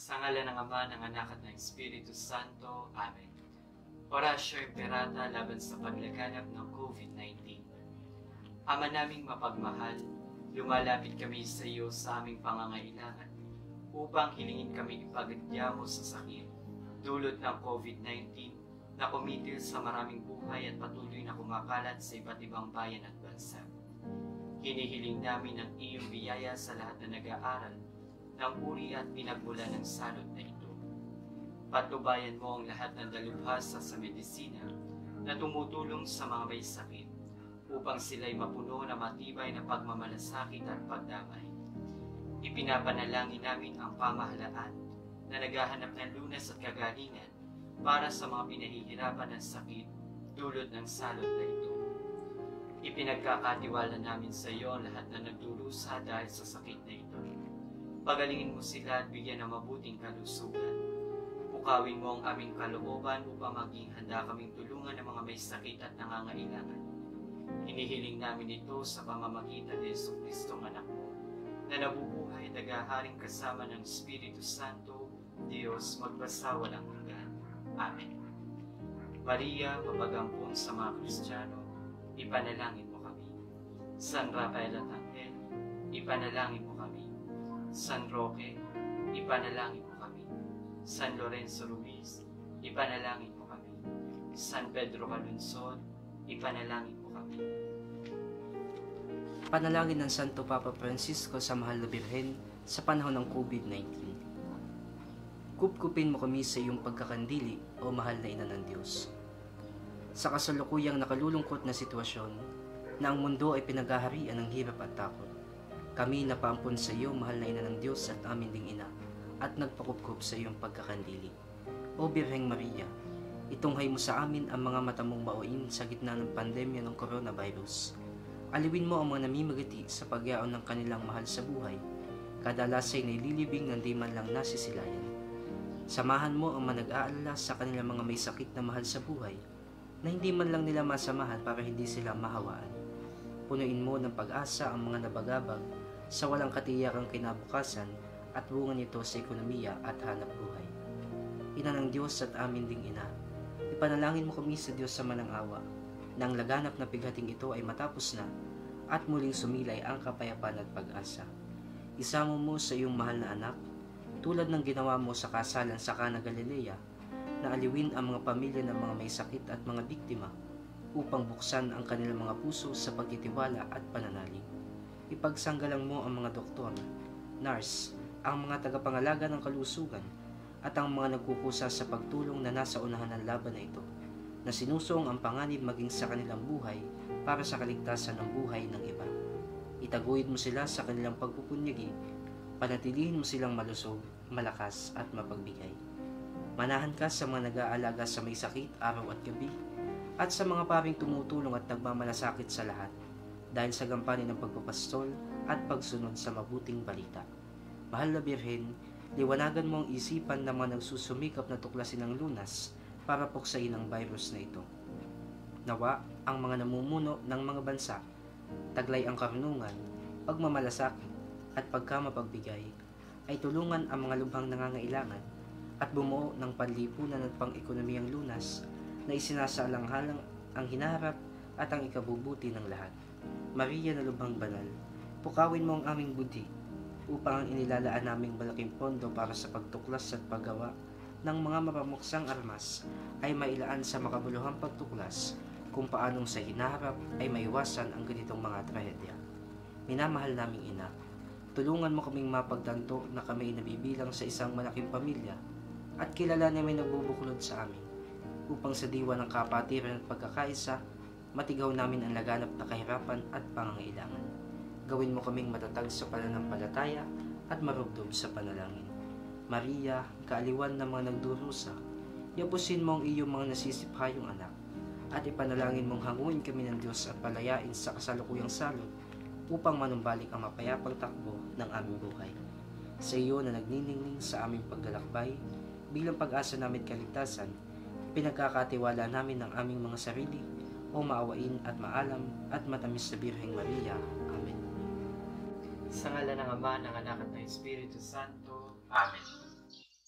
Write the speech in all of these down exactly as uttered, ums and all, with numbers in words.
Sa ngalan ng Ama, ng Anak at ng Espiritu Santo. Amen. Orasyo Imperata laban sa paglaganap ng COVID nineteen. Ama naming mapagmahal, lumalapit kami sa iyo sa aming pangangailangan upang hilingin kami ipagadya mo sa sakit, dulot ng COVID nineteen na kumitil sa maraming buhay at patuloy na kumakalat sa iba't ibang bayan at bansa. Hinihiling namin ang iyong biyaya sa lahat na nag-aaral ng uri at pinagmula ng salot na ito. Patnubayan mo ang lahat ng dalubhasa sa medisina na tumutulong sa mga may sakit upang sila'y mapuno na matibay na pagmamalasakit at pagdamay. Ipinapanalangin namin ang pamahalaan na naghahanap ng lunas at kagalingan para sa mga pinahihirapan ng sakit dulot ng salot na ito. Ipinagkakatiwala namin sa iyo ang lahat na nagdurusa dahil sa sakit na ito. Pagalingin mo sila at bigyan ng mabuting kalusugan. Pukawin mo ang aming kalooban upang maging handa kaming tulungan ng mga may sakit at nangangailangan. Hinihiling namin ito sa pamamagitan ni Jesucristong anak mo, na nabubuhay at naghaharing kasama ng Espiritu Santo, Diyos magpasawalang hanggan. Amen. Maria, mapagampun sa mga Kristiyano, ipanalangin mo kami. San Rafael at Angel, ipanalangin mo kami. San Roque, ipanalangin mo kami. San Lorenzo Ruiz, ipanalangin mo kami. San Pedro Calungsod, ipanalangin mo kami. Panalangin ng Santo Papa Francisco sa Mahal na Birhen sa panahon ng COVID nineteen. Kupkupin mo kami sa iyong pagkakandili, o mahal na ina ng Diyos. Sa kasalukuyang nakalulungkot na sitwasyon na ang mundo ay pinaghaharian ng hirap at takot, kami napaampun sa iyo, mahal na ina ng Diyos at amin ding ina, at nagpakupkup sa iyong pagkakandili. O Birheng Maria, itunghay mo sa amin ang mga mata mong mauin sa gitna ng pandemya ng coronavirus. Aliwin mo ang mga namimagati sa pagyaon ng kanilang mahal sa buhay, kadalasay na ililibing ng di man lang nasisilayan. Samahan mo ang manag-aalala sa kanilang mga may sakit na mahal sa buhay, na hindi man lang nila masamahan para hindi sila mahawaan. Punuin mo ng pag-asa ang mga nabagabag sa walang katiyakang kinabukasan at bunga nito sa ekonomiya at hanap buhay. Ina ng Diyos at amin ding ina, ipanalangin mo kami sa Diyos sa manang-awa, na ang laganap na pighating ito ay matapos na at muling sumilay ang kapayapaan at pag-asa. Isama mo sa iyong mahal na anak, tulad ng ginawa mo sa kasalan sa Cana Galilea, na aliwin ang mga pamilya ng mga may sakit at mga biktima upang buksan ang kanilang mga puso sa pagtitiwala at pananalig. Ipagsanggalang mo ang mga doktor, nurse, ang mga tagapangalaga ng kalusugan, at ang mga nagkukusa sa pagtulong na nasa unahan ng laban na ito, na sinusuong ang panganib maging sa kanilang buhay para sa kaligtasan ng buhay ng iba. Itaguyod mo sila sa kanilang pagpupunyagi, panatilihin mo silang malusog, malakas at mapagbigay. Manahan ka sa mga nag-aalaga sa may sakit araw at gabi, at sa mga paring tumutulong at nagmamalasakit sa lahat, dahil sa gampanin ng pagpapastol at pagsunod sa mabuting balita. Mahal na Birhen, liwanagan mo ang isipan ng mga nagsusumikap na tuklasin ng lunas para puksain ang virus na ito. Nawa ang mga namumuno ng mga bansa, taglay ang karunungan, pagmamalasakit at pagkamapagbigay, ay tulungan ang mga lubhang nangangailangan at bumuo ng panlipunan at pang-ekonomiyang lunas na isinasaalang-halang ang hinaharap at ang ikabubuti ng lahat. Maria na lubhang banal, pukawin mo ang aming budhi upang ang inilalaan naming malaking pondo para sa pagtuklas at paggawa ng mga mapamuksang armas ay mailaan sa makabuluhang pagtuklas kung paanong sa hinaharap ay maiwasan ang ganitong mga trahedya. Minamahal naming ina, tulungan mo kaming mapagtanto na kami ay nabibilang sa isang malaking pamilya at kilala na may nagbubuklod sa amin, upang sa diwa ng kapatiran at pagkakaisa, matigaw namin ang laganap na kahirapan at pangangailangan. Gawin mo kaming matatag sa pananampalataya at marugdog sa panalangin. Maria, kaaliwan ng mga nagdurusa, yapusin mo ang iyong mga nasisiphayong anak, at ipanalangin mong hanguin kami ng Diyos at palayain sa kasalukuyang salot upang manumbalik ang mapayapang takbo ng aming buhay. Sa iyo na nagniningning sa aming paglalakbay, bilang pag-asa namin kaligtasan, pinagkakatiwala namin ng aming mga sarili o maawain at maalam at matamis na Birheng Maria. Amen. Sa ngalan ng Ama, ng Anak at ng Espiritu Santo. Amen.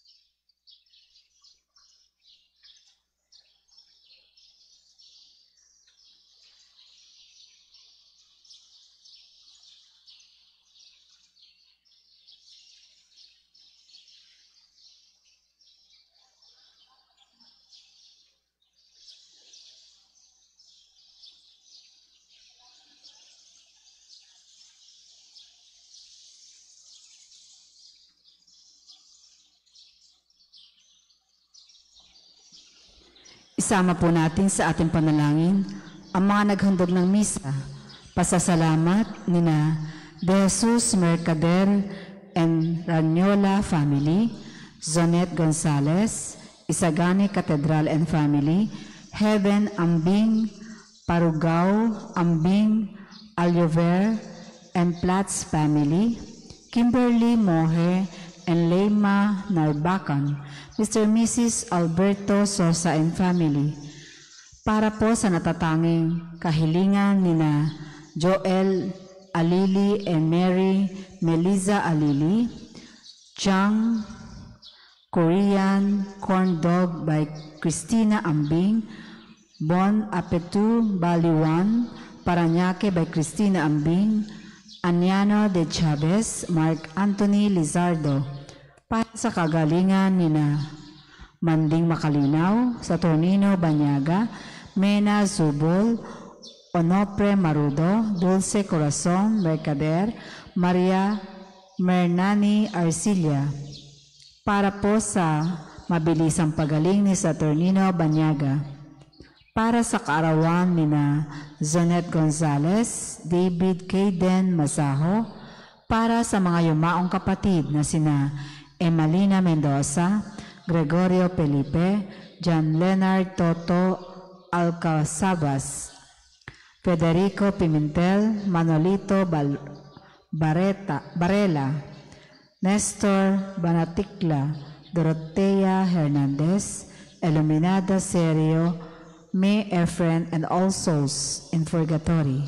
Isama po natin sa ating panalangin ang mga naghandog ng misa. Pasasalamat nina De Jesus Mercader and Ranyola family, Zonet Gonzalez, Isagani Cathedral and family, Heaven Ambing, Parugao, Ambing, Aliover, and Platts family, Kimberly Mohe and Leima Narbacan, Mister and Missus Alberto Sosa and family, para po sa natatanging kahilingan nina Joel Alili and Mary Melissa Alili, Chang Korean Corn Dog by Christina Ambing, Bon Apetu Baliwan, Paranaque by Christina Ambing, Aniano de Chavez, Mark Anthony Lizardo, para sa kagalingan nina Manding Makalinaw, Saturnino Banyaga, Mena Zubol, Onopre Marudo, Dulce Corazon Mercader, Maria Mernani Arcilia, para po sa mabilisang pagaling ni Saturnino Banyaga, para sa kaarawan ni na Zonet Gonzalez, David Kayden Masaho, para sa mga yumaong kapatid na sina Emalina Mendoza, Gregorio Felipe, John Leonard Toto Alcazabas, Federico Pimentel, Manolito Bal Bareta, Barela, Nestor Banaticla, Dorotea Hernandez, Iluminada Serio, May Efren, and all souls in purgatory.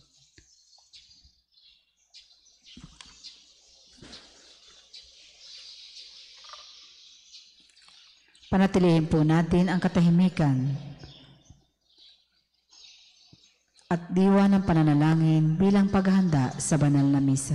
Panatilihin po natin ang katahimikan at diwa ng pananalangin bilang paghahanda sa banal na misa.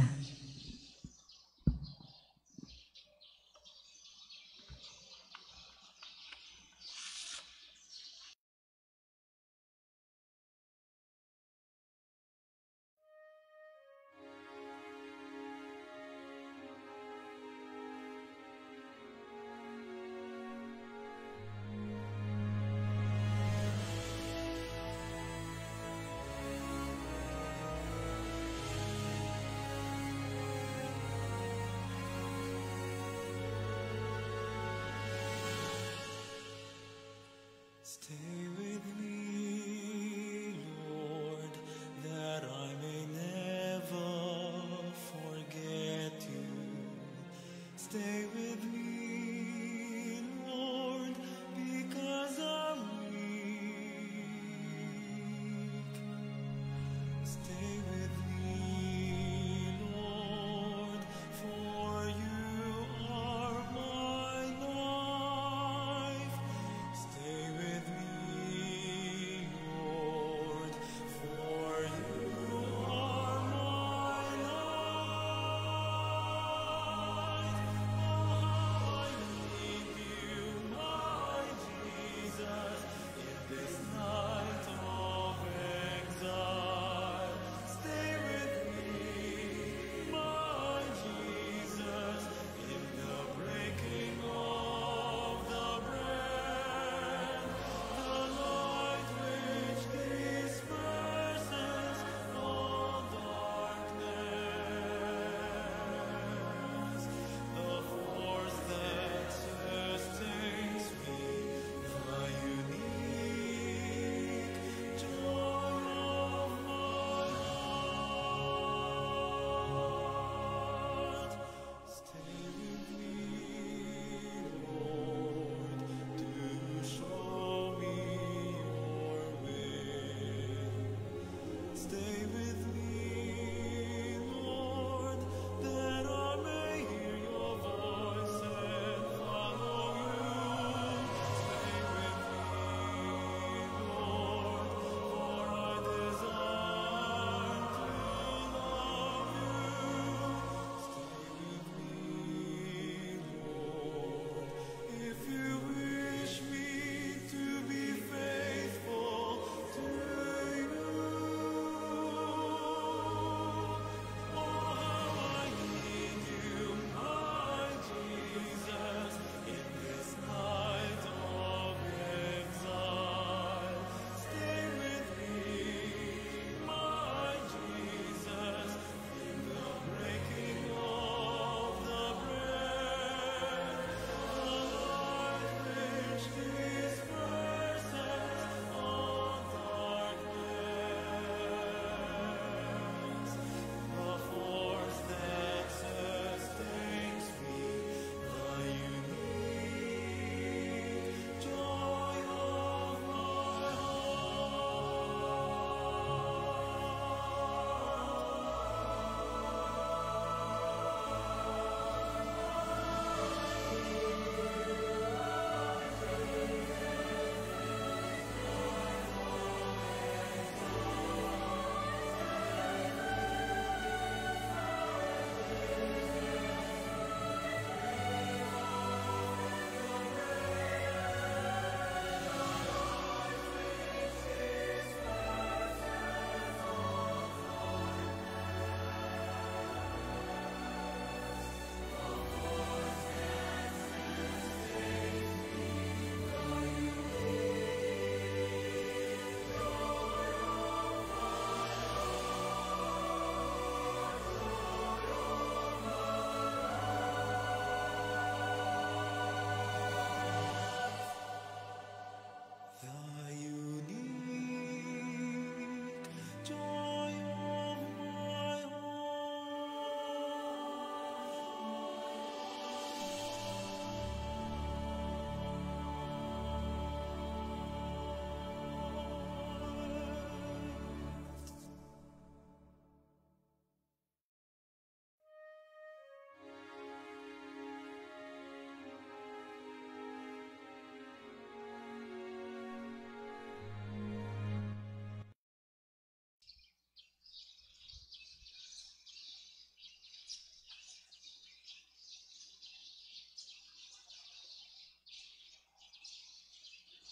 Stay with me, Lord, that I may never forget you. Stay with me, Lord, because I'm weak. Stay with me, Lord, for you are my life. Stay with me, Lord, for you are my life. Oh, I need you, my Jesus, in this night of exile. Stay with me, my Jesus, in the breaking of the bread, the light which disperses all darkness, the force that sustains me, the unique joy of my heart. Stay with me, Lord, to show me your will. Stay with me, Lord, that I may hear your voice and follow you. Stay with me, Lord, for I desire to love you. Stay with me, Lord, if you wish me to be faithful to you.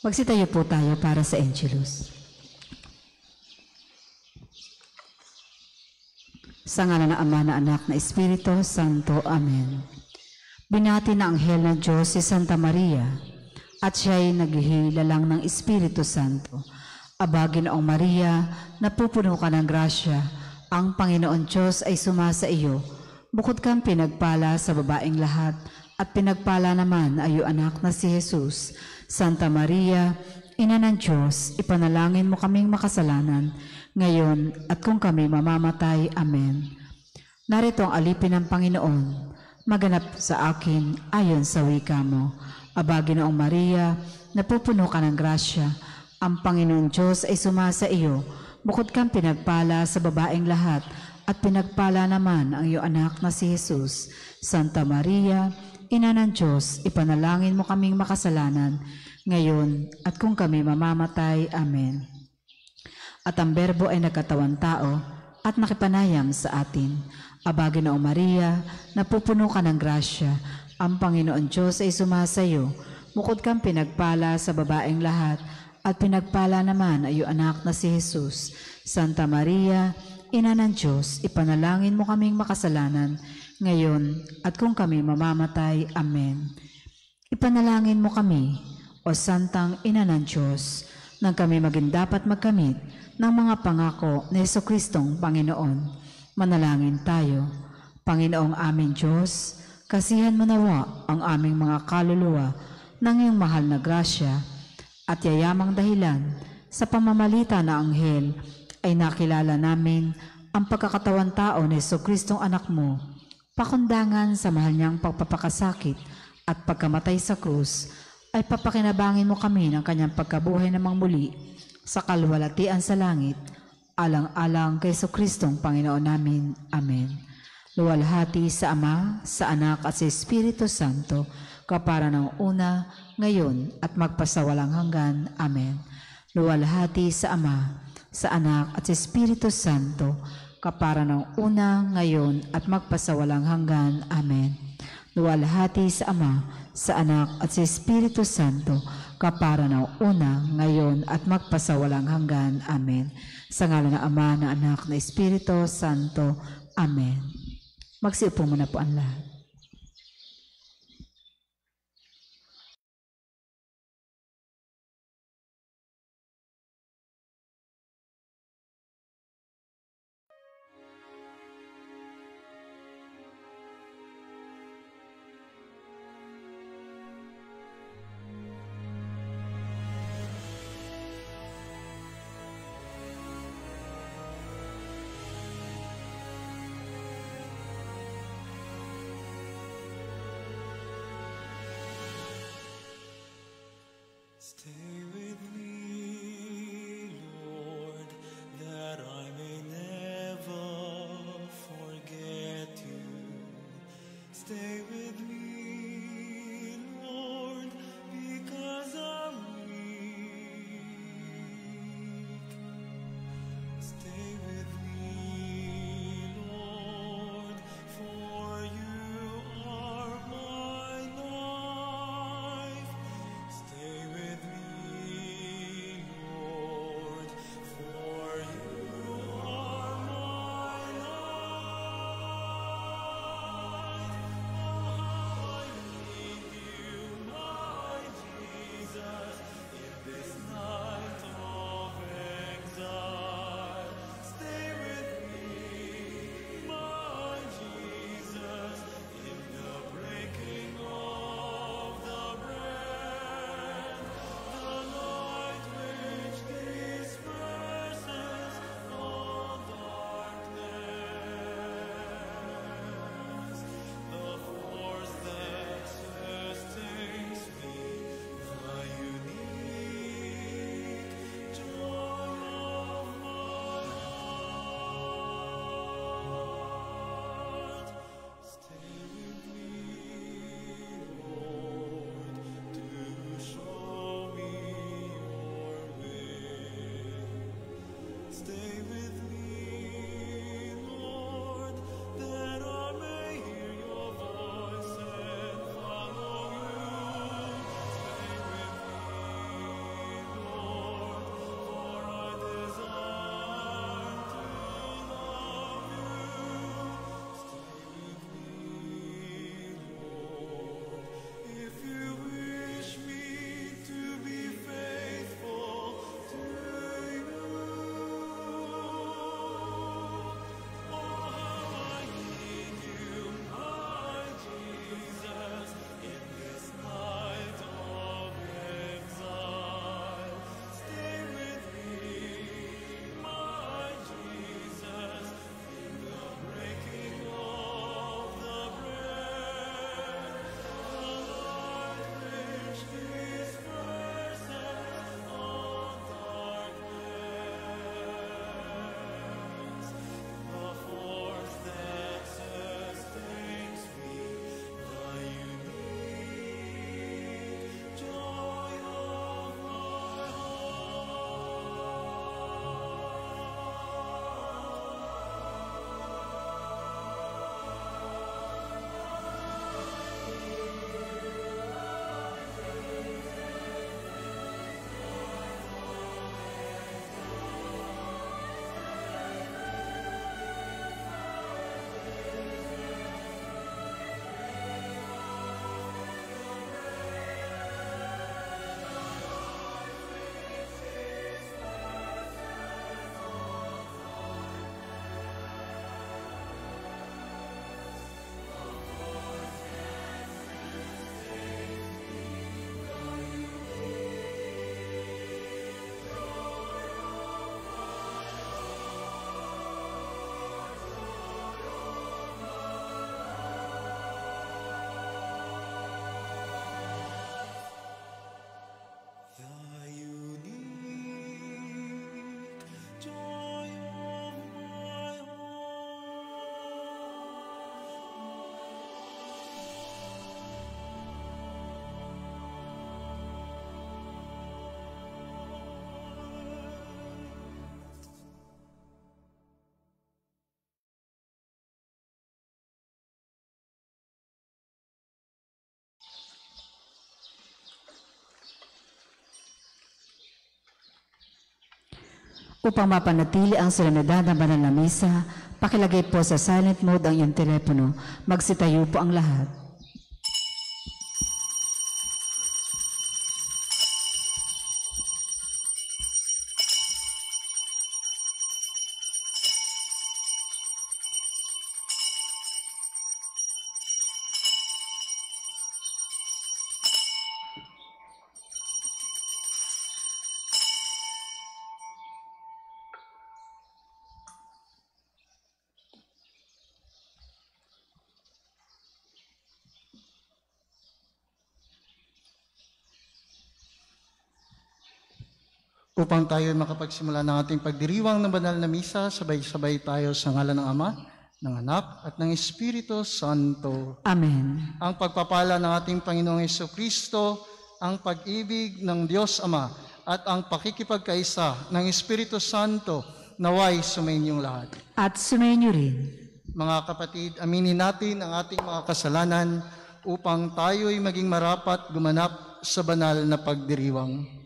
Magsitayo po tayo para sa Angelus. Sa ngalan ng Ama, na Anak, na Espiritu Santo. Amen. Binati na anghel ng Diyos si Santa Maria, at siya'y naghihilalang ng Espiritu Santo. Aba, Ginoong Maria, napupuno ka ng grasya, ang Panginoon Diyos ay sumasa iyo. Bukod kang pinagpala sa babaeng lahat, at pinagpala naman ay iyong anak na si Jesus. Santa Maria, Ina ng Diyos, ipanalangin mo kaming makasalanan, ngayon at kung kami mamamatay. Amen. Narito ang alipin ng Panginoon, maganap sa akin ayon sa wika mo. Aba, Ginoong Maria, napupuno ka ng grasya, ang Panginoon Diyos ay sumasa iyo. Bukod kang pinagpala sa babaeng lahat, at pinagpala naman ang iyong anak na si Jesus. Santa Maria, Ina ng Diyos, ipanalangin mo kaming makasalanan, ngayon at kung kami mamamatay. Amen. At ang Berbo ay nagkatawan tao at nakipanayam sa atin. Aba, Ginoong Maria, napupuno ka ng grasya, ang Panginoon Diyos ay sumasa iyo. Bukod kang pinagpala sa babaeng lahat, at pinagpala naman ay iyong anak na si Jesus. Santa Maria, Ina ng Diyos, ipanalangin mo kaming makasalanan, ngayon at kung kami mamamatay. Amen. Ipanalangin mo kami, o Santang Ina ng Diyos, nang kami maging dapat magkamit ng mga pangako ni Jesucristong Panginoon. Manalangin tayo. Panginoong aming Diyos, kasihan mo nawa ang aming mga kaluluwa ng iyong mahal na grasya, at yayamang dahilan sa pamamalita na anghel ay nakilala namin ang pagkakatawan tao ni Jesucristong anak mo, pakundangan sa mahal niyang pagpapakasakit at pagkamatay sa krus, ay papakinabangin mo kami ng kanyang pagkabuhay namang muli sa kalwalatian sa langit, alang-alang kay Jesucristong Panginoon namin. Amen. Luwalhati sa Ama, sa Anak at sa Espiritu Santo, kapara ng una, ngayon at magpasawalang hanggan. Amen. Luwalhati sa Ama, sa Anak at sa Espiritu Santo, kapara ng una, ngayon at magpasawalang hanggan. Amen. Luwalhati sa Ama, sa Anak at sa Espiritu Santo, kapara ng una, ngayon at magpasawalang hanggan. Amen. Sa ngalan ng Ama, na Anak, na Espiritu Santo. Amen. Magsiupo muna po ang lahat. Stay with me, Lord, that I may never forget you. Stay with me, Lord, because I'm weak. Stay with me, Lord, for you are my life. Stay with me, Lord, for you are my life. Oh, how I need you, my Jesus, in this night of exile. Stay with me, my Jesus, in the breaking of the bread, the light which disperses all darkness, the force that sustains me, the unique joy of my heart. Stay with me, Lord, to show me your way. Stay with me, Lord, that I may hear your voice and follow you. Stay with me, Upang mapanatili ang solemnidad ng banal na misa, pakilagay po sa silent mode ang iyong telepono. Magsitayo po ang lahat. Upang tayo makapagsimula ng ating pagdiriwang ng banal na misa, sabay-sabay tayo sa ngalan ng Ama, ng Anak, at ng Espiritu Santo. Amen. Ang pagpapala ng ating Panginoong Jesucristo, ang pag-ibig ng Diyos Ama, at ang pakikipagkaisa ng Espiritu Santo, naway sumainyong lahat. At sumainyo rin. Mga kapatid, aminin natin ang ating mga kasalanan upang tayo'y maging marapat gumanap sa banal na pagdiriwang.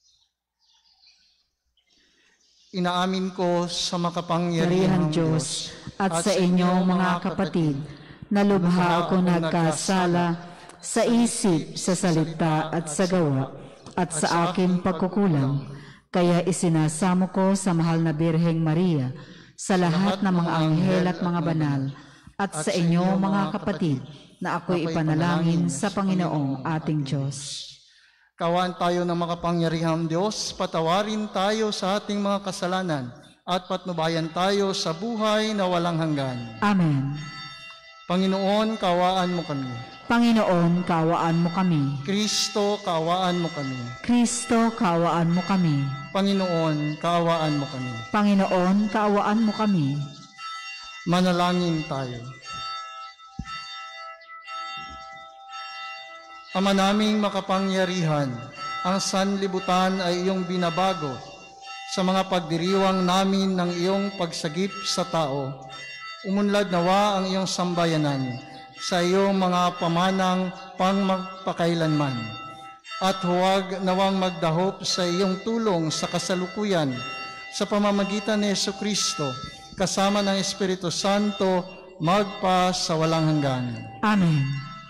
Inaamin ko sa makapangyarihang Karihang Diyos at sa inyong mga kapatid, na lubha ako nagkasala sa isip, sa salita at sa gawa, at sa aking pagkukulang. Kaya isinasamo ko sa mahal na Birheng Maria, sa lahat ng mga anghel at mga banal, at sa inyong mga kapatid, na ako'y ipanalangin sa Panginoong ating Diyos. Kawan tayo ng makapangyarihang Diyos, patawarin tayo sa ating mga kasalanan at patnubayan tayo sa buhay na walang hanggan. Amen. Panginoon, kawaan mo kami. Panginoon, kawaan mo kami. Kristo, kawaan mo kami. Kristo, kawaan mo kami. Panginoon, kawaan mo kami. Panginoon, kawaan mo kami. Manalangin tayo. Ama naming makapangyarihan, ang sanlibutan ay iyong binabago sa mga pagdiriwang namin ng iyong pagsagip sa tao. Umunlad nawa ang iyong sambayanan sa iyong mga pamanang pangmagpakailanman. At huwag nawang magdahop sa iyong tulong sa kasalukuyan sa pamamagitan ni Jesucristo, kasama ng Espiritu Santo, magpa sa walang hanggan. Amen.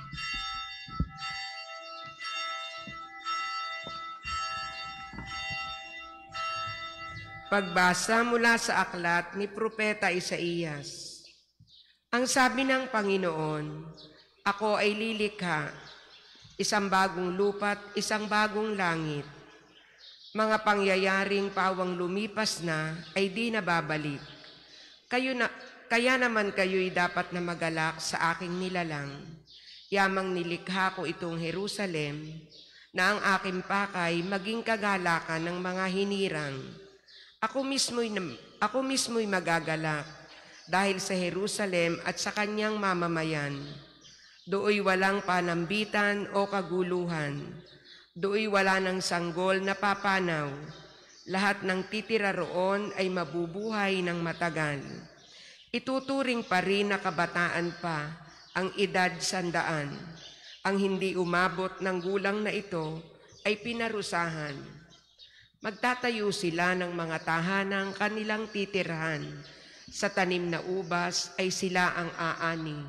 Pagbasa mula sa aklat ni Propeta Isaías. Ang sabi ng Panginoon, ako ay lilikha, isang bagong lupa't isang bagong langit. Mga pangyayaring pawang lumipas na ay di nababalik. Kayo na, kaya naman kayo'y dapat na magalak sa aking nilalang. Yamang nilikha ko itong Jerusalem, na ang aking pakay maging kagalakan ng mga hinirang. Ako mismo'y, ako mismo'y magagalak dahil sa Jerusalem at sa kanyang mamamayan. Dooy walang panambitan o kaguluhan. Dooy wala ng sanggol na papanaw. Lahat ng titira roon ay mabubuhay ng matagal. Ituturing pa rin na kabataan pa ang edad sandaan. Ang hindi umabot ng gulang na ito ay pinarusahan. Magtatayo sila ng mga tahanang kanilang titirhan. Sa tanim na ubas ay sila ang aani.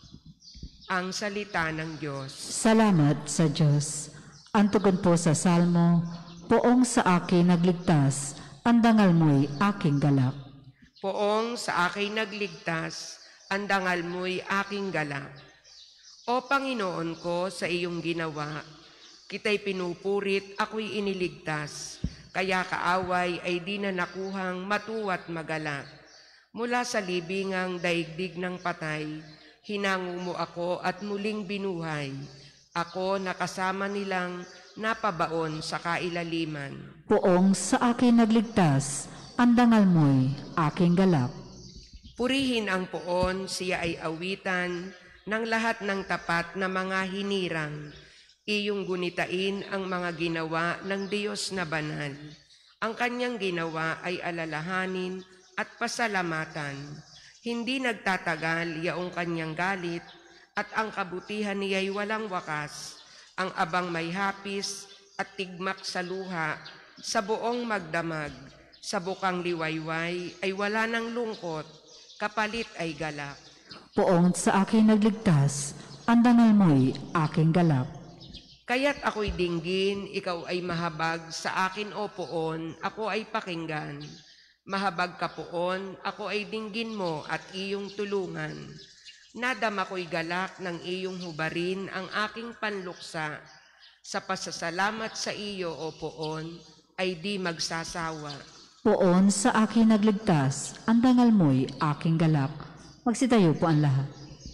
Ang salita ng Diyos. Salamat sa Diyos. Ang tugon po sa Salmo, poong sa akin nagligtas, ang dangal mo'y aking galak. Poong sa akin nagligtas, ang dangal mo'y aking galak. O Panginoon ko, sa iyong ginawa, kita'y pinupurit, ako'y iniligtas. Kaya kaaway ay di na nakuhang matuwa't magalak. Mula sa libingang daigdig ng patay, hinango mo ako at muling binuhay. Ako nakasama nilang napabaon sa kailaliman. Poong sa akin nagligtas, ang dangal mo'y aking galak. Purihin ang poon, siya ay awitan ng lahat ng tapat na mga hinirang. Iyong gunitain ang mga ginawa ng Diyos na banal. Ang kanyang ginawa ay alalahanin at pasalamatan. Hindi nagtatagal yaong kanyang galit at ang kabutihan niya'y walang wakas. Ang abang may hapis at tigmak sa luha sa buong magdamag. Sa bukang liwayway ay wala ng lungkot, kapalit ay galak. Poong sa aking nagligtas, ang dangal mo'y aking galak. Kaya't ako'y dinggin, ikaw ay mahabag, sa akin o poon, ako ay pakinggan. Mahabag ka poon, ako ay dinggin mo at iyong tulungan. Nadama ko'y galak ng iyong hubarin ang aking panluksa. Sa pasasalamat sa iyo o poon, ay di magsasawa. Poon sa aking nagligtas, ang dangal mo'y aking galak. Magsitayo po ang lahat.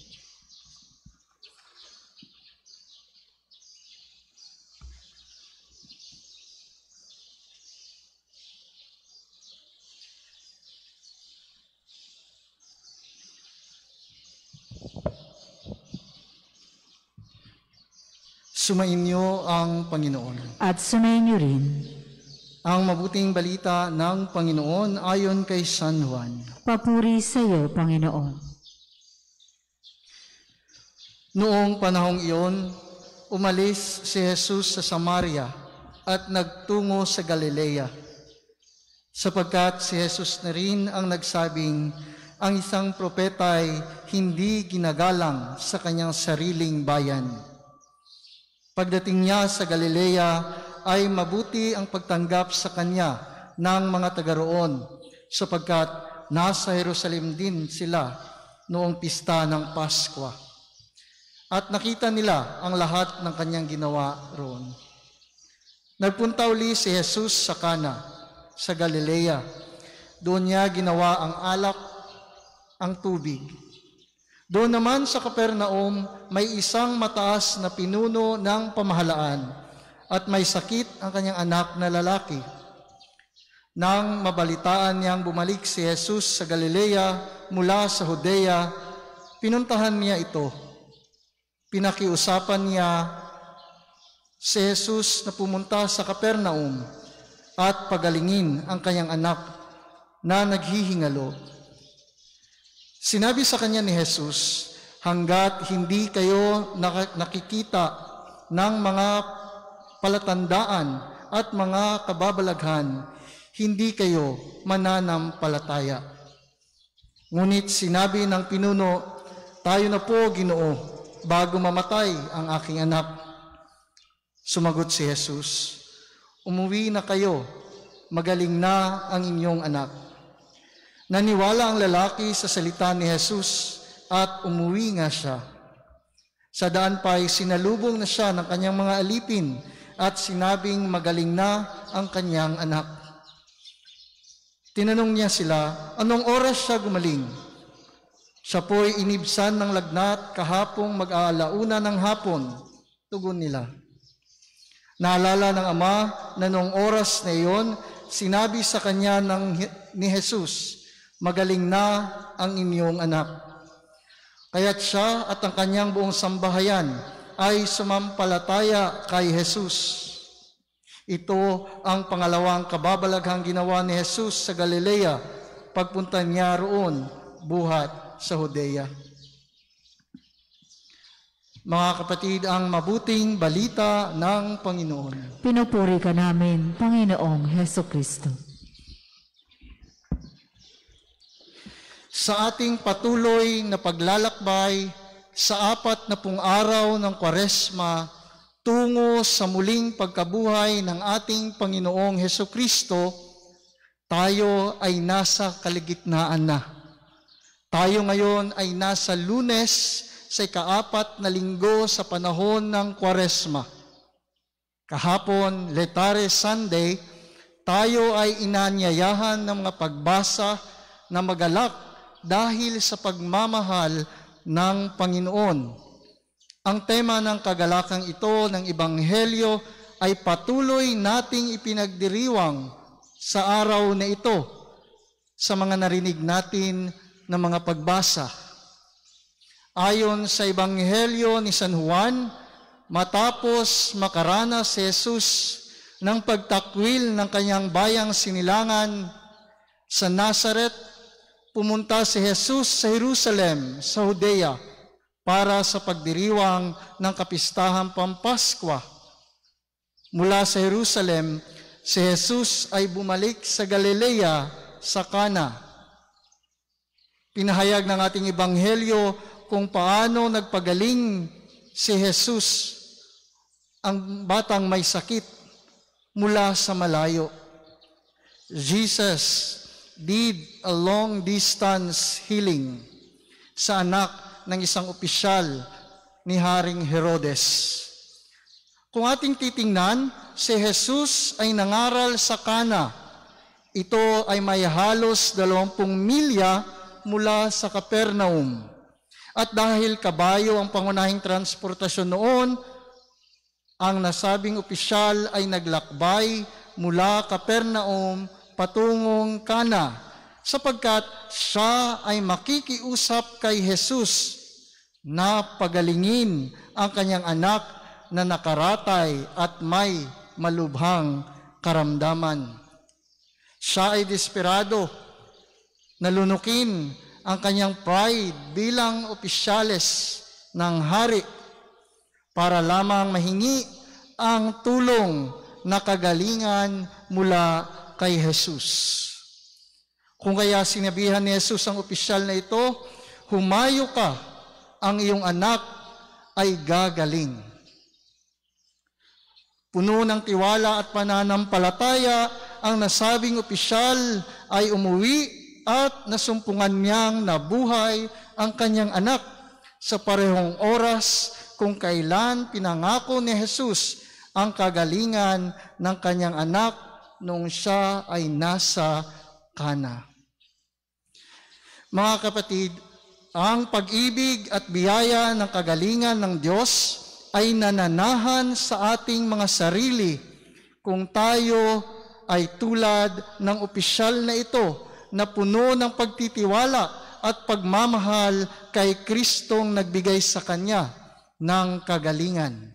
Sumainyo ang Panginoon. At sumayin niyo rin. Ang mabuting balita ng Panginoon ayon kay San Juan. Papuri sa iyo, Panginoon. Noong panahong iyon, umalis si Jesus sa Samaria at nagtungo sa Galilea, sapagkat si Jesus na rin ang nagsabing ang isang propeta ay hindi ginagalang sa kanyang sariling bayan. Pagdating niya sa Galilea, ay mabuti ang pagtanggap sa kanya ng mga taga roon, sapagkat nasa Jerusalem din sila noong pista ng Paskwa. At nakita nila ang lahat ng kanyang ginawa roon. Nagpunta uli si Jesus sa Kana, sa Galilea. Doon niya ginawa ang alak, ang tubig. Doon naman sa Capernaum, may isang mataas na pinuno ng pamahalaan at may sakit ang kanyang anak na lalaki. Nang mabalitaan niyang bumalik si Jesus sa Galilea mula sa Judea, pinuntahan niya ito. Pinakiusapan niya si Jesus na pumunta sa Capernaum at pagalingin ang kanyang anak na naghihingalo. Sinabi sa kanya ni Jesus, hanggat hindi kayo nakikita ng mga palatandaan at mga kababalaghan, hindi kayo mananampalataya. Ngunit sinabi ng pinuno, tayo na po, Ginoo, bago mamatay ang aking anak. Sumagot si Jesus, umuwi na kayo, magaling na ang inyong anak. Naniwala ang lalaki sa salita ni Jesus at umuwi nga siya. Sa daan pa ay sinalubong na siya ng kanyang mga alipin at sinabing magaling na ang kanyang anak. Tinanong niya sila, anong oras siya gumaling? Siya po'y inibsan ng lagnat kahapong mag-aalauna ng hapon. Tugon nila. Naalala ng ama na noong oras na iyon, sinabi sa kanya ng, ni Jesus, magaling na ang inyong anak. Kaya't siya at ang kanyang buong sambahayan ay sumampalataya kay Jesus. Ito ang pangalawang kababalaghang ginawa ni Jesus sa Galilea, pagpunta niya roon, buhat sa Judea. Mga kapatid, ang mabuting balita ng Panginoon. Pinupuri ka namin, Panginoong Heso Kristo. Sa ating patuloy na paglalakbay sa apat na pung araw ng Kwaresma tungo sa muling pagkabuhay ng ating Panginoong Heso Kristo, tayo ay nasa kaligitnaan na. Tayo ngayon ay nasa Lunes sa ikaapat na linggo sa panahon ng Kwaresma. Kahapon, Letare Sunday, tayo ay inanyayahan ng mga pagbasa na magalak dahil sa pagmamahal ng Panginoon. Ang tema ng kagalakang ito ng Ebanghelyo ay patuloy nating ipinagdiriwang sa araw na ito sa mga narinig natin na mga pagbasa. Ayon sa Ebanghelyo ni San Juan, matapos makaranas si Jesus ng pagtakwil ng kanyang bayang sinilangan sa Nazareth, pumunta si Jesus sa Jerusalem, sa Judea, para sa pagdiriwang ng kapistahang Pampaskwa. Mula sa Jerusalem, si Jesus ay bumalik sa Galilea, sa Cana. Pinahayag ng ating ebanghelyo kung paano nagpagaling si Jesus, ang batang may sakit, mula sa malayo. Jesus did a long distance healing sa anak ng isang opisyal ni Haring Herodes. Kung ating titingnan, si Jesus ay nangaral sa Cana. Ito ay may halos dalawampung milya mula sa Capernaum. At dahil kabayo ang pangunahing transportasyon noon, ang nasabing opisyal ay naglakbay mula Capernaum patungong Cana, sapagkat siya ay makikiusap kay Jesus na pagalingin ang kanyang anak na nakaratay at may malubhang karamdaman. Siya ay desperado, nalunukin ang kanyang pride bilang opisyales ng hari para lamang mahingi ang tulong na kagalingan mula kay Jesus. Kung kaya sinabihan ni Jesus ang opisyal na ito, humayo ka, ang iyong anak ay gagaling. Puno ng tiwala at pananampalataya, ang nasabing opisyal ay umuwi at nasumpungan niyang nabuhay ang kanyang anak sa parehong oras kung kailan pinangako ni Jesus ang kagalingan ng kanyang anak nung siya ay nasa Cana. Mga kapatid, ang pag-ibig at biyaya ng kagalingan ng Diyos ay nananahan sa ating mga sarili kung tayo ay tulad ng opisyal na ito na puno ng pagtitiwala at pagmamahal kay Kristong nagbigay sa Kanya ng kagalingan.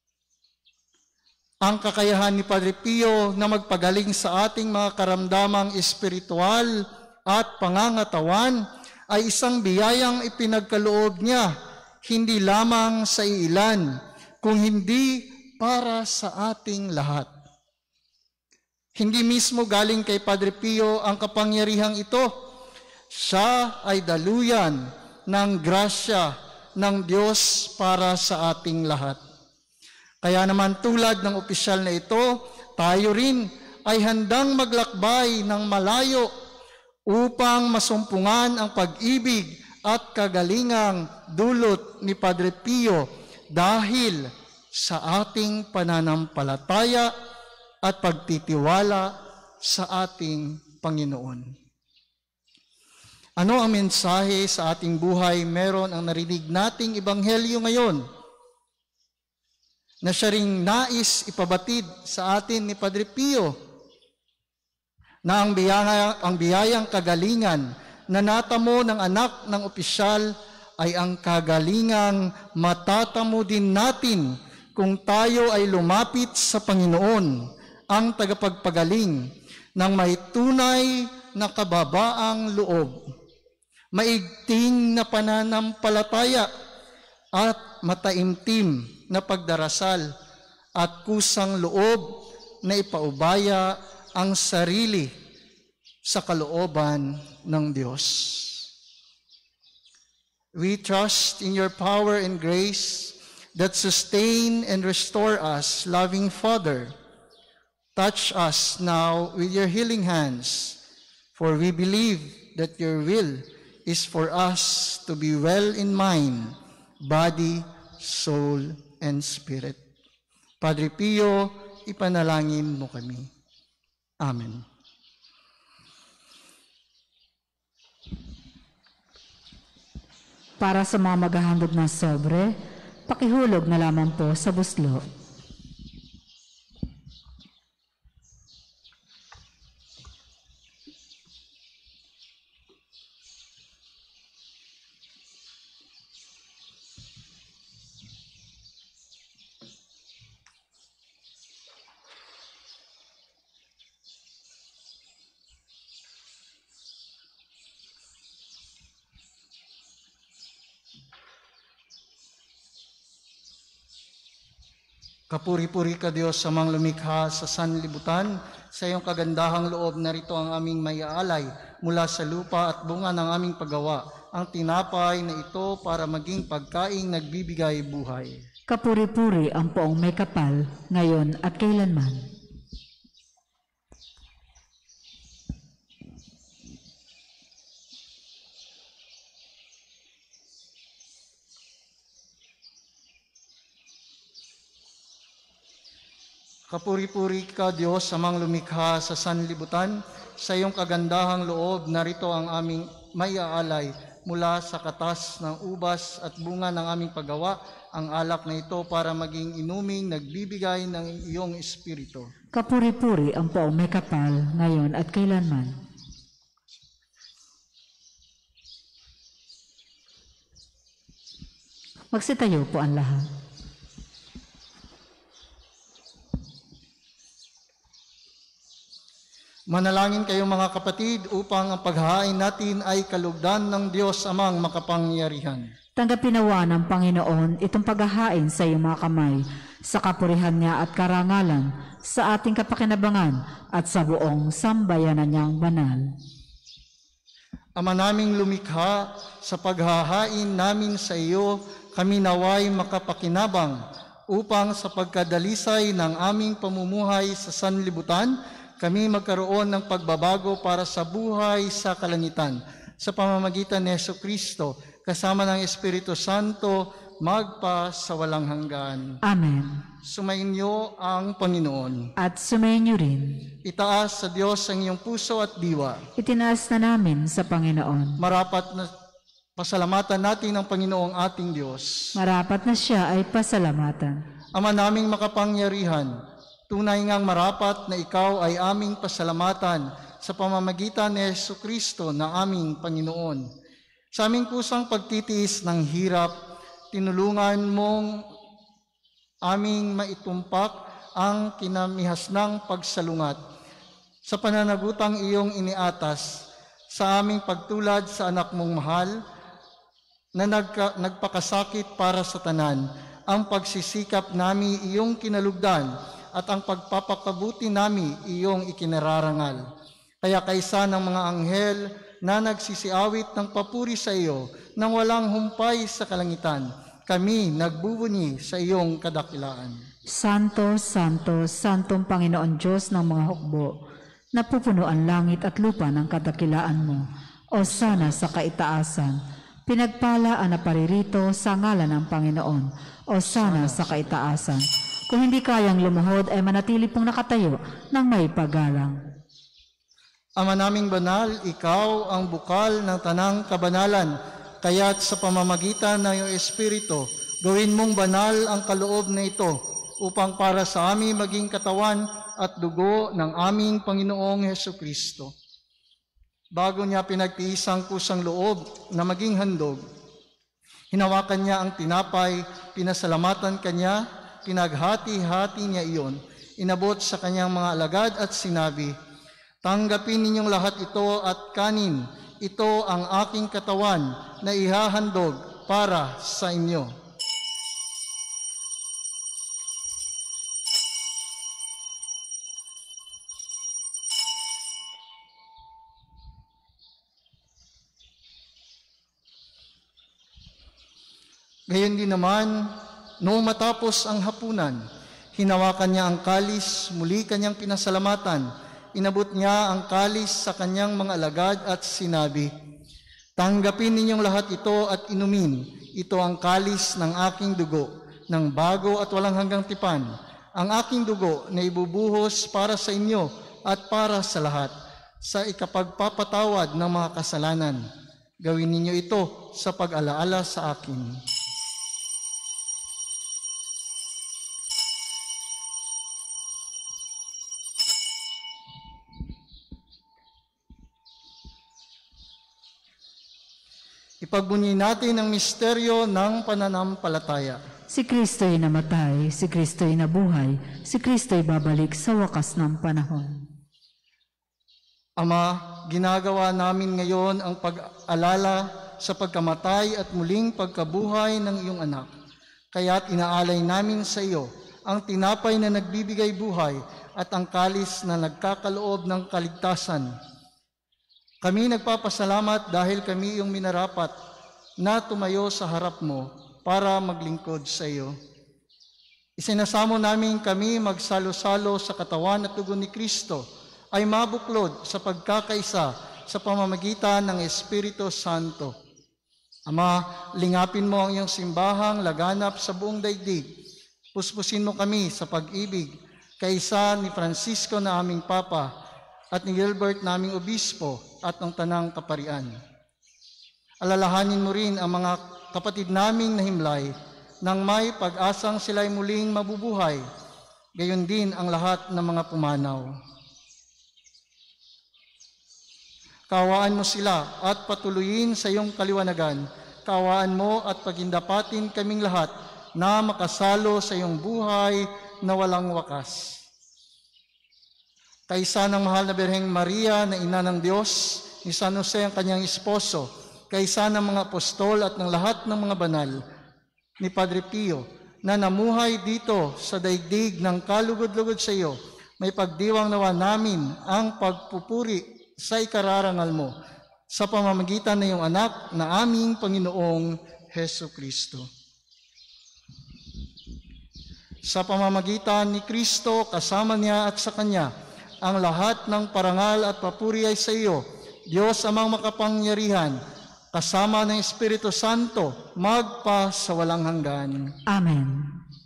Ang kakayahan ni Padre Pio na magpagaling sa ating mga karamdamang espiritual at pangangatawan ay isang biyayang ipinagkaloob niya, hindi lamang sa ilan, kung hindi para sa ating lahat. Hindi mismo galing kay Padre Pio ang kapangyarihang ito. Siya ay daluyan ng grasya ng Diyos para sa ating lahat. Kaya naman tulad ng opisyal na ito, tayo rin ay handang maglakbay ng malayo upang masumpungan ang pag-ibig at kagalingang dulot ni Padre Pio dahil sa ating pananampalataya at pagtitiwala sa ating Panginoon. Ano ang mensahe sa ating buhay meron ang narinig nating ebanghelyo ngayon na siya ring nais ipabatid sa atin ni Padre Pio na ang biyaya, ang biyayang kagalingan na natamo ng anak ng opisyal ay ang kagalingang matatamo din natin kung tayo ay lumapit sa Panginoon, ang tagapagpagaling ng may tunay na kababaang loob, maigting na pananampalataya at mataimtim na pagdarasal at kusang loob na ipaubaya ang sarili sa kalooban ng Diyos. We trust in your power and grace that sustain and restore us, loving Father. Touch us now with your healing hands, for we believe that your will is for us to be well in mind, body, soul, and spirit. Padre Pio, ipanalangin mo kami. Amen. Para sa mga maghahandog ng sobre, pakihulog na lamang po sa buslo. Kapuri-puri ka Diyos sa mga lumikha sa sanlibutan, sa iyong kagandahang loob narito ang aming maiaalay mula sa lupa at bunga ng aming paggawa, ang tinapay na ito para maging pagkaing nagbibigay buhay. Kapuri-puri ang poong may kapal, ngayon at kailanman. Kapuri-puri ka Diyos sa mga lumikha sa sanlibutan, sa iyong kagandahang loob narito ang aming maiaalay mula sa katas ng ubas at bunga ng aming paggawa, ang alak na ito para maging inuming nagbibigay ng iyong espiritu. Kapuri-puri ang poong may kapal, ngayon at kailanman. Magsitayo po ang lahat. Manalangin kayo mga kapatid upang ang paghahain natin ay kalugdan ng Diyos amang makapangyarihan. Tanggapin nawa ng Panginoon itong paghahain sa iyong mga kamay, sa kapurihan niya at karangalan, sa ating kapakinabangan at sa buong sambayanan niyang banal. Ama naming lumikha, sa paghahain namin sa iyo, kami naway makapakinabang upang sa pagkadalisay ng aming pamumuhay sa sanlibutan, kami magkaroon ng pagbabago para sa buhay sa kalangitan. Sa pamamagitan ni Jesucristo, kasama ng Espiritu Santo, magpa sa walang hanggan. Amen. Sumainyo ang Panginoon. At sumayin niyo rin. Itaas sa Diyos ang iyong puso at diwa. Itinaas na namin sa Panginoon. Marapat na pasalamatan natin ang Panginoong ating Diyos. Marapat na siya ay pasalamatan. Ama naming makapangyarihan, tunay ngang marapat na ikaw ay aming pasalamatan sa pamamagitan ni Jesucristo na aming Panginoon. Sa aming kusang pagtitiis ng hirap, tinulungan mong aming maitumpak ang kinamihasnang pagsalungat. Sa pananagutang iyong iniatas, sa aming pagtulad sa anak mong mahal, na nagka, nagpakasakit para sa tanan, ang pagsisikap nami iyong kinalugdan, at ang pagpapakabuti nami iyong ikinararangal. Kaya kaysa ng mga anghel na nagsisiawit ng papuri sa iyo nang walang humpay sa kalangitan, kami nagbubuni sa iyong kadakilaan. Santo, Santo, Santong Panginoon Diyos ng mga hukbo, napupuno ang langit at lupa ng kadakilaan mo. O sana sa kaitaasan, pinagpala ang naparirito sa ngalan ng Panginoon. O sana sa kaitaasan, kung hindi kayang lumuhod ay manatili pong nakatayo ng may paggalang. Ama naming banal, ikaw ang bukal ng tanang kabanalan, kaya't sa pamamagitan ng iyong Espiritu, gawin mong banal ang kaloob na ito, upang para sa amin maging katawan at dugo ng aming Panginoong Jesucristo. Bago niya pinagtiis ang kusang loob na maging handog, hinawakan niya ang tinapay, pinasalamatan kanya, pinaghati-hati niya iyon, inabot sa kanyang mga alagad at sinabi, tanggapin ninyong lahat ito at kanin, ito ang aking katawan na ihahandog para sa inyo. Gayon din naman, noong matapos ang hapunan, hinawakan niya ang kalis, muli kanyang pinasalamatan, inabot niya ang kalis sa kanyang mga alagad at sinabi, tanggapin ninyong lahat ito at inumin, ito ang kalis ng aking dugo, ng bago at walang hanggang tipan, ang aking dugo na ibubuhos para sa inyo at para sa lahat, sa ikapagpapatawad ng mga kasalanan. Gawin ninyo ito sa pag-alaala sa akin. Ipagbunyi natin ang misteryo ng pananampalataya. Si Kristo'y namatay, si Kristo'y nabuhay, si Kristo'y babalik sa wakas ng panahon. Ama, ginagawa namin ngayon ang pag-alala sa pagkamatay at muling pagkabuhay ng iyong anak. Kaya't inaalay namin sa iyo ang tinapay na nagbibigay buhay at ang kalis na nagkakaloob ng kaligtasan. Kami nagpapasalamat dahil kami iyong minarapat na tumayo sa harap mo para maglingkod sa iyo. Isinasamo namin kami magsalo-salo sa katawan at dugo ni Kristo ay mabuklod sa pagkakaisa sa pamamagitan ng Espiritu Santo. Ama, lingapin mo ang iyong simbahang laganap sa buong daigdig. Puspusin mo kami sa pag-ibig kaisa ni Francisco na aming Papa at ni Gilbert naming Obispo at ng Tanang Kaparian. Alalahanin mo rin ang mga kapatid naming nahimlay nang may pag-asang sila'y muling mabubuhay, gayon din ang lahat ng mga pumanaw. Kawaan mo sila at patuloyin sa iyong kaliwanagan. Kawaan mo at pagindapatin kaming lahat na makasalo sa iyong buhay na walang wakas. Kaisa ng mahal na Birheng Maria na ina ng Diyos, ni San Jose ang kanyang esposo, kaisa ng mga apostol at ng lahat ng mga banal, ni Padre Pio, na namuhay dito sa daigdig ng kalugod-lugod sa iyo, may pagdiwang nawa namin ang pagpupuri sa ikararangal mo sa pamamagitan ng iyong anak na aming Panginoong Hesu Kristo. Sa pamamagitan ni Kristo, kasama niya at sa Kanya, ang lahat ng parangal at papuri ay sa iyo, Diyos amang makapangyarihan, kasama ng Espiritu Santo, magpa sa walang hanggan. Amen.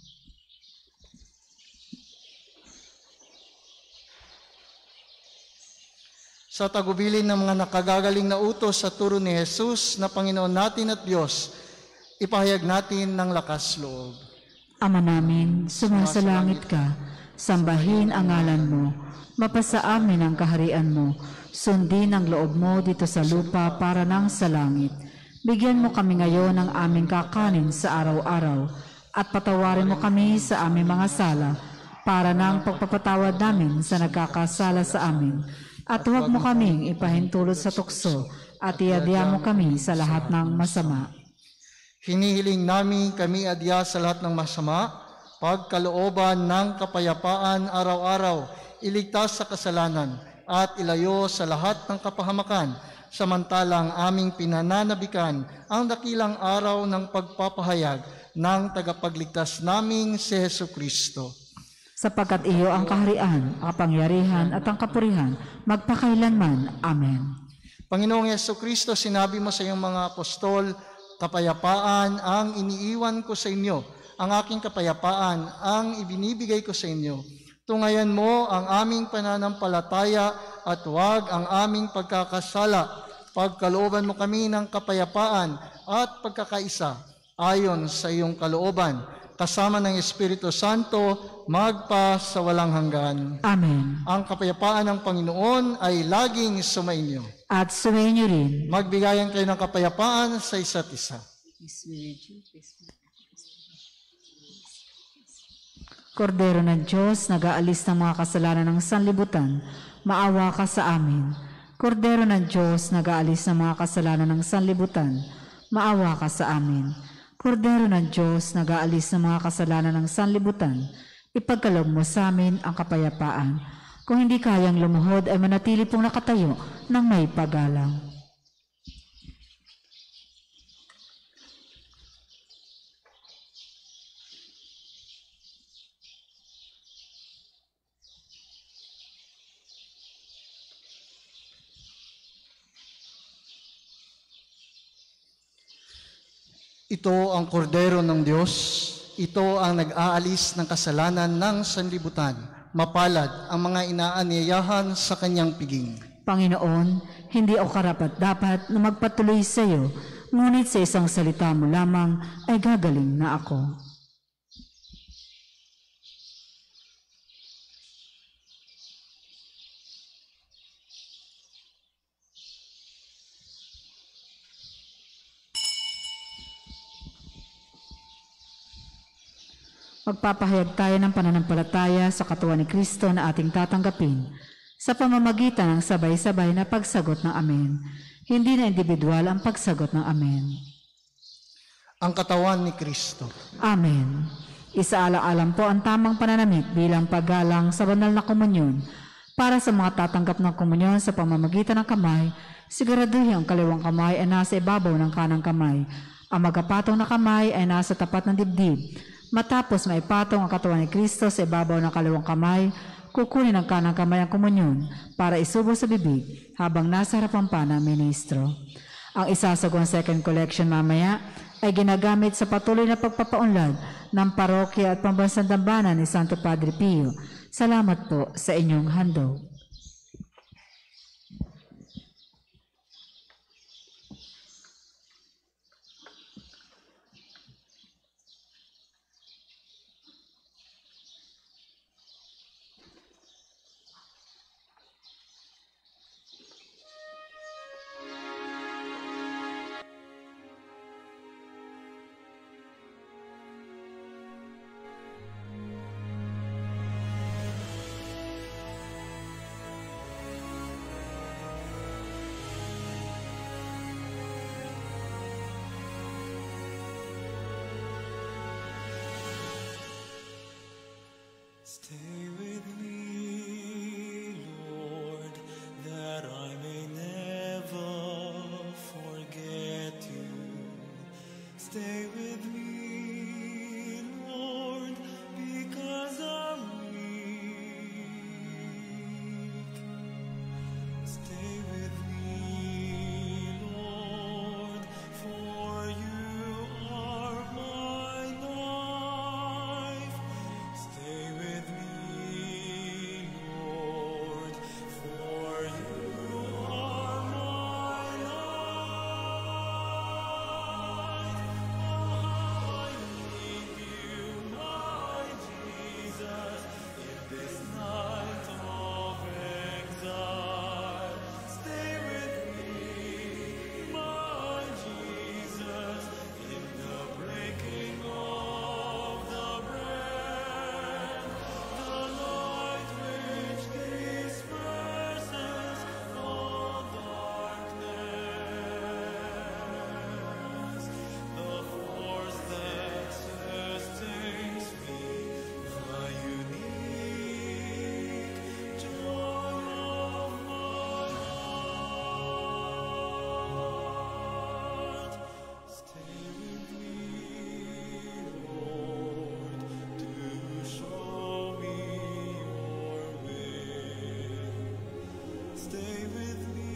Sa tagubilin ng mga nakagagaling na utos sa turo ni Jesus na Panginoon natin at Diyos, ipahayag natin ng lakas loob. Ama namin, sumasalangit ka, sambahin ang ngalan mo, mapasa amin ang kaharian mo, sundin ang loob mo dito sa lupa para nang sa langit. Bigyan mo kami ngayon ng aming kakanin sa araw-araw at patawarin mo kami sa aming mga sala para nang pagpapatawad namin sa nagkakasala sa amin. At huwag mo kaming ipahintulot sa tukso at iadya mo kami sa lahat ng masama. Hinihiling namin kami adya sa lahat ng masama, pagkalooban ng kapayapaan araw-araw, iligtas sa kasalanan, at ilayo sa lahat ng kapahamakan, samantalang aming pinananabikan ang dakilang araw ng pagpapahayag ng tagapagligtas naming si Hesu Kristo. Sapagkat iyo ang kaharian, ang kapangyarihan at ang kapurihan, magpakailanman. Amen. Panginoong Hesu Kristo, sinabi mo sa iyong mga apostol, kapayapaan ang iniiwan ko sa inyo, ang aking kapayapaan ang ibinibigay ko sa inyo. Tungayan mo ang aming pananampalataya at huwag ang aming pagkakasala. Pagkalooban mo kami ng kapayapaan at pagkakaisa ayon sa iyong kalooban, kasama ng Espiritu Santo, magpa sa walang hanggan. Amen. Ang kapayapaan ng Panginoon ay laging sumainyo. At sumainyo rin. Magbigayan kayo ng kapayapaan sa isa't isa. Kordero ng Diyos, nag-aalis ng mga kasalanan ng sanlibutan, maawa ka sa amin. Kordero ng Diyos, nag-aalis ng mga kasalanan ng sanlibutan, maawa ka sa amin. Kordero ng Diyos, nag-aalis ng mga kasalanan ng sanlibutan, ipagkaloob mo sa amin ang kapayapaan. Kung hindi kayang lumuhod, ay manatili pong nakatayo ng may paggalang. Ito ang kordero ng Diyos. Ito ang nag-aalis ng kasalanan ng sanlibutan. Mapalad ang mga inaanyayahan sa kanyang piging. Panginoon, hindi ako karapat-dapat na magpatuloy sa iyo, ngunit sa isang salita mo lamang ay gagaling na ako. Magpapahayag tayo ng pananampalataya sa katawan ni Kristo na ating tatanggapin sa pamamagitan ng sabay-sabay na pagsagot ng Amen. Hindi na individual ang pagsagot ng Amen. Ang katawan ni Kristo. Amen. Isaalang-alang po ang tamang pananamit bilang paggalang sa banal na komunyon. Para sa mga tatanggap ng komunyon sa pamamagitan ng kamay, siguraduhin ang kaliwang kamay ay nasa ibabaw ng kanang kamay. Ang magkapatong na kamay ay nasa tapat ng dibdib. Matapos maipatong ang katawan ni Kristo sa ibabaw ng kaliwang kamay, kukunin ng kanang kamay ang komunyon para isubo sa bibig habang nasa harapan pa ng ministro. Ang isasagawang second collection mamaya ay ginagamit sa patuloy na pagpapaunlad ng parokya at pambansang dambana ni Santo Padre Pio. Salamat po sa inyong handog. Stay with me, Lord, that I may never forget you. Stay with me, Lord, because I'm weak. Stay with me, Lord, for you are my life. Stay with me, Lord, for you are my life. Oh, I need you, my Jesus, in this night of exile. Stay with me, my Jesus, in the breaking of the bread, the light which disperses all darkness, the force that sustains me, the unique joy of my heart. Stay with me, Lord, to show me your will. Stay with me,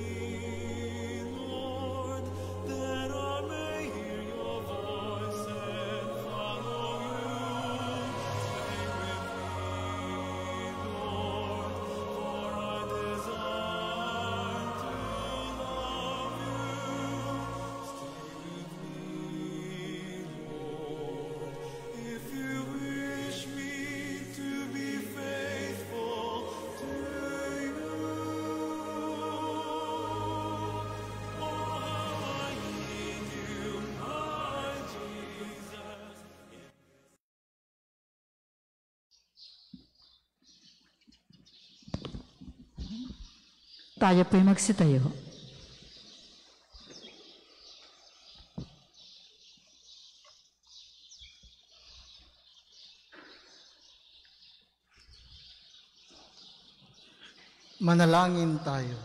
Lord, that I may hear your voice and follow you. Stay with me, Lord, for I desire to love you. Stay with me, Lord, if you wish me to be faithful to you. Oh, how I need you, my Jesus. Tayo po'y magsitayo. Manalangin tayo.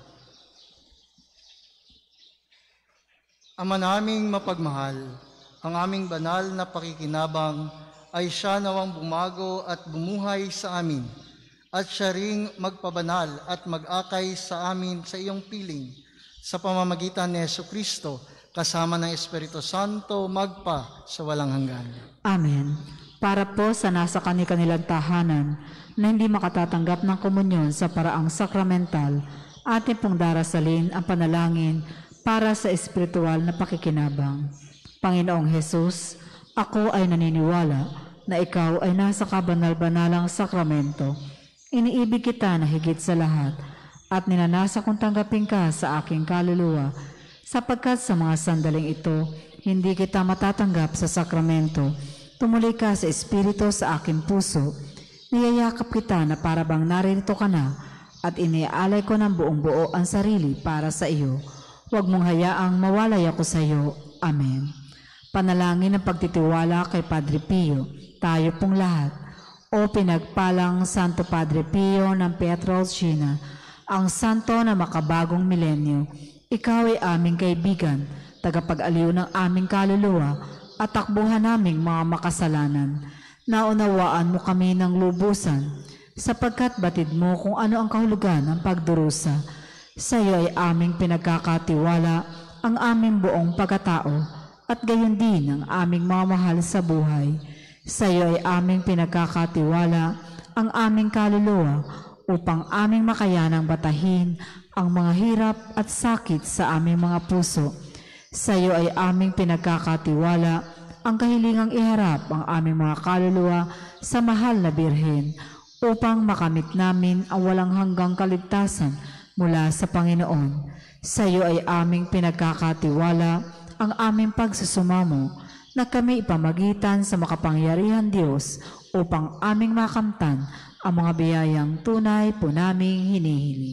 Ama naming mapagmahal, ang aming banal na pakikinabang ay siya nawang bumago at bumuhay sa amin, at siya ring magpabanal at mag-akay sa amin sa iyong piling, sa pamamagitan ni Jesucristo, kasama ng Espiritu Santo, magpa sa walang hanggan. Amen. Para po sa nasa kani-kanilang tahanan na hindi makatatanggap ng komunyon sa paraang sakramental, atin pong darasalin ang panalangin para sa espiritual na pakikinabang. Panginoong Hesus, ako ay naniniwala na ikaw ay nasa kabanal-banalang sakramento. Iniibig kita na higit sa lahat at ninanasa kong tanggapin ka sa aking kaluluwa, sapagkat sa mga sandaling ito, hindi kita matatanggap sa sakramento. Tumuloy ka sa Espiritu sa aking puso. Niyayakap kita na para bang naririto ka na at iniaalay ko ng buong buo ang sarili para sa iyo. Huwag mong hayaang mawalay ako sa iyo. Amen. Panalangin ng pagtitiwala kay Padre Pio, tayo pong lahat. O pinagpalang Santo Padre Pio ng Pietrelcina, ang santo na makabagong milenyo, ikaw ay aming kaibigan, tagapag-aliw ng aming kaluluwa at takbuhan naming mga makasalanan. Naunawaan mo kami ng lubusan, sapagkat batid mo kung ano ang kahulugan ng pagdurusa. Sa iyo ay aming pinagkakatiwala ang aming buong pagkatao at gayon din ang aming mga mahal sa buhay. Sa iyo ay aming pinagkakatiwala ang aming kaluluwa upang aming makayanang batahin ang mga hirap at sakit sa aming mga puso. Sa iyo ay aming pinagkakatiwala ang kahilingang iharap ang aming mga kaluluwa sa mahal na Birhen upang makamit namin ang walang hanggang kaligtasan mula sa Panginoon. Sa iyo ay aming pinagkakatiwala ang aming pagsusumamo na kami ipamagitan sa makapangyarihan Diyos upang aming makamtan ang mga biyayang tunay po naming hinihiling.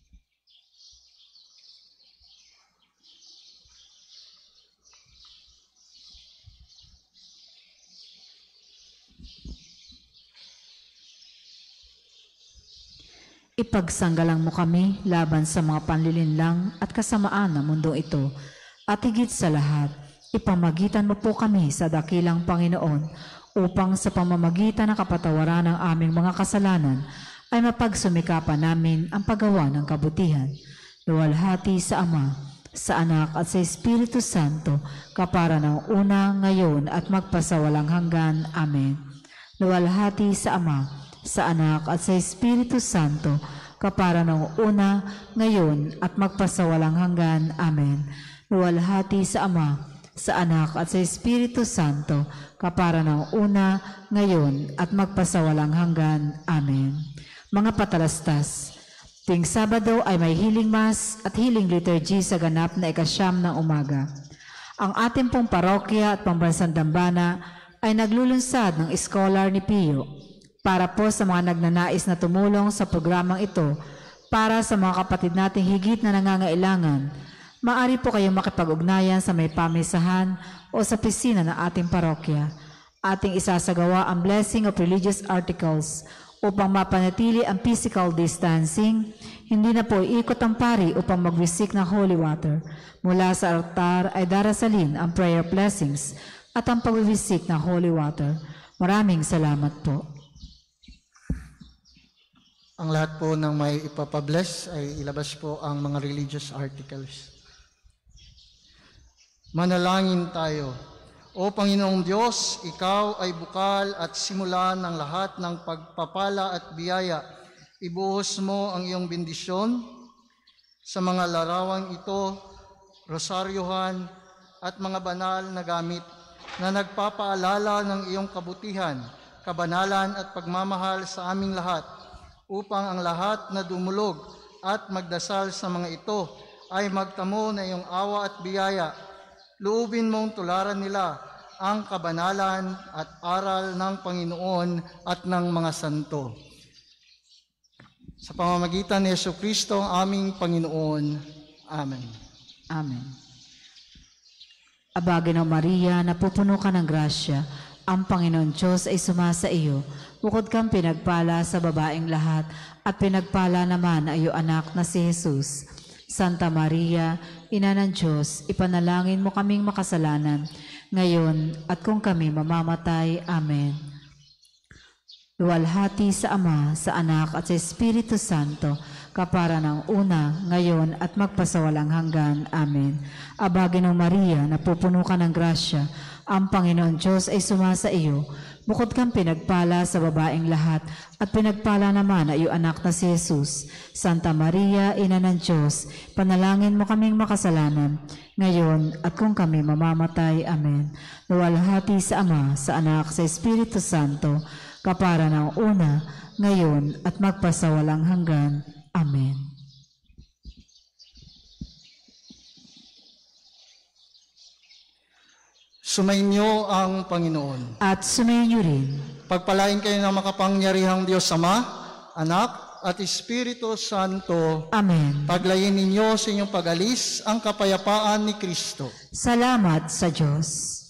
Ipagsanggalang mo kami laban sa mga panlilinlang at kasamaan ng mundong ito, at higit sa lahat, ipamagitan mo po kami sa dakilang Panginoon upang sa pamamagitan ng kapatawaran ng aming mga kasalanan ay mapagsumikapan namin ang paggawa ng kabutihan. Luwalhati sa Ama, sa Anak at sa Espiritu Santo, kapara ng una, ngayon at magpasawalang hanggan. Amen. Luwalhati sa Ama, sa Anak at sa Espiritu Santo, kapara ng una, ngayon at magpasawalang hanggan. Amen. Luwalhati sa Ama, sa Anak at sa Espiritu Santo, kapara ng una, ngayon at magpasawalang hanggan. Amen. Mga patalastas, tuwing Sabado ay may healing mass at healing liturgy sa ganap na ikasyam ng umaga. Ang ating pong parokya at pambansang dambana ay naglulunsad ng scholar ni Pio para po sa mga nagnanais na tumulong sa programang ito para sa mga kapatid nating higit na nangangailangan. Maaari po kayong makipag-ugnayan sa may pamisahan o sa pisina ng ating parokya. Ating isasagawa ang blessing of religious articles upang mapanatili ang physical distancing. Hindi na po iikot ang pari upang mag-receive ng holy water. Mula sa altar ay darasalin ang prayer blessings at ang pag-receive ng holy water. Maraming salamat po. Ang lahat po ng may ipapabless ay ilabas po ang mga religious articles. Manalangin tayo. O Panginoong Diyos, Ikaw ay bukal at simula ng lahat ng pagpapala at biyaya. Ibuhos mo ang iyong bendisyon sa mga larawang ito, rosaryohan at mga banal na gamit na nagpapaalala ng iyong kabutihan, kabanalan at pagmamahal sa aming lahat, upang ang lahat na dumulog at magdasal sa mga ito ay magtamo na iyong awa at biyaya. Luubin mong tularan nila ang kabanalan at aral ng Panginoon at ng mga santo. Sa pamamagitan ni Jesucristo, ang aming Panginoon. Amen. Amen. Abagin ng Maria, napupuno ka ng grasya, ang Panginoon Diyos ay sumasa iyo. Bukod kang pinagpala sa babaeng lahat, at pinagpala naman ay iyong anak na si Jesus. Santa Maria, Ina ng Diyos, ipanalangin mo kaming makasalanan, ngayon at kung kami mamamatay. Amen. Luwalhati sa Ama, sa Anak at sa Espiritu Santo, kapara ng una, ngayon at magpasawalang hanggan. Amen. Abagin ng Maria, napupuno ka ng grasya, ang Panginoon Diyos ay sumasa iyo. Bukod kang pinagpala sa babaeng lahat, at pinagpala naman ay iyong anak na si Jesus. Santa Maria, Ina ng Diyos, panalangin mo kaming makasalanan, ngayon at kung kami mamamatay. Amen. Luwalhati sa Ama, sa Anak, sa Espiritu Santo, kapara ng una, ngayon at magpasawalang hanggan. Amen. Sumainyo ang Panginoon. At sumainyo rin. Pagpalain kayo ng makapangyarihang Diyos Ama, Anak, at Espiritu Santo. Amen. Paglayin ninyo sa inyong pag-alis ang kapayapaan ni Kristo. Salamat sa Diyos.